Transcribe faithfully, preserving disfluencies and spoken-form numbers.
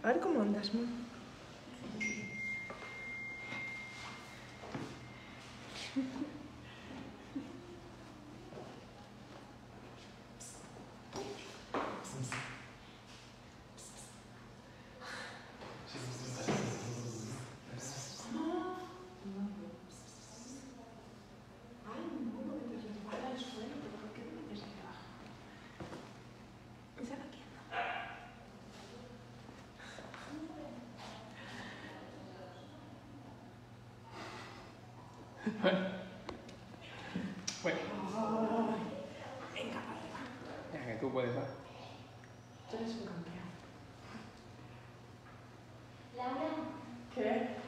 A ver cómo andas, ¿no? Bueno. Venga, para arriba. Ya que tú puedes, va. Tú eres un campeón. Laura. ¿Qué?